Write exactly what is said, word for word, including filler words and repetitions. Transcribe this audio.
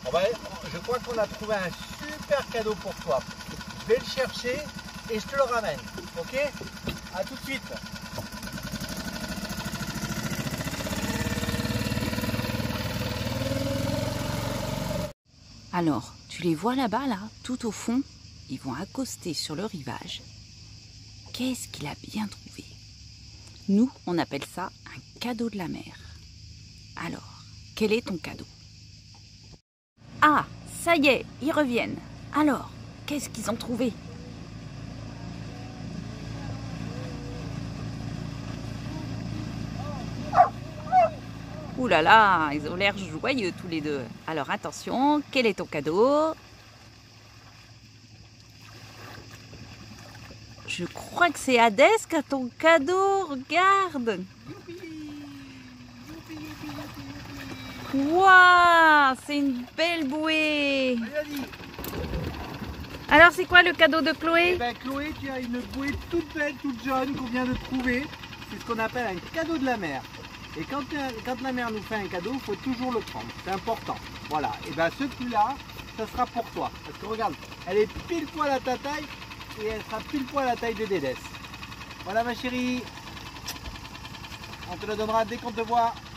On va, je crois qu'on a trouvé un super cadeau pour toi. Je vais le chercher et je te le ramène. Ok? À tout de suite. Alors, tu les vois là-bas, là, tout au fond? Ils vont accoster sur le rivage. Qu'est-ce qu'il a bien trouvé? Nous, on appelle ça un cadeau de la mer. Alors, quel est ton cadeau? Ah, ça y est, ils reviennent. Alors, qu'est-ce qu'ils ont trouvé? Ouh là là, ils ont l'air joyeux tous les deux. Alors attention, quel est ton cadeau? Je crois que c'est Hadès qui a ton cadeau, regarde. Waouh, c'est une belle bouée. Alors c'est quoi le cadeau de Chloé? Eh ben, Chloé, tu as une bouée toute belle, toute jaune qu'on vient de trouver. C'est ce qu'on appelle un cadeau de la mer. Et quand, quand la mer nous fait un cadeau, il faut toujours le prendre. C'est important. Voilà. Et bien celui-là, ça sera pour toi. Parce que regarde, elle est pile poil à ta taille et elle sera pile poil à la taille de Dédès. Voilà ma chérie. On te le donnera dès qu'on te voit.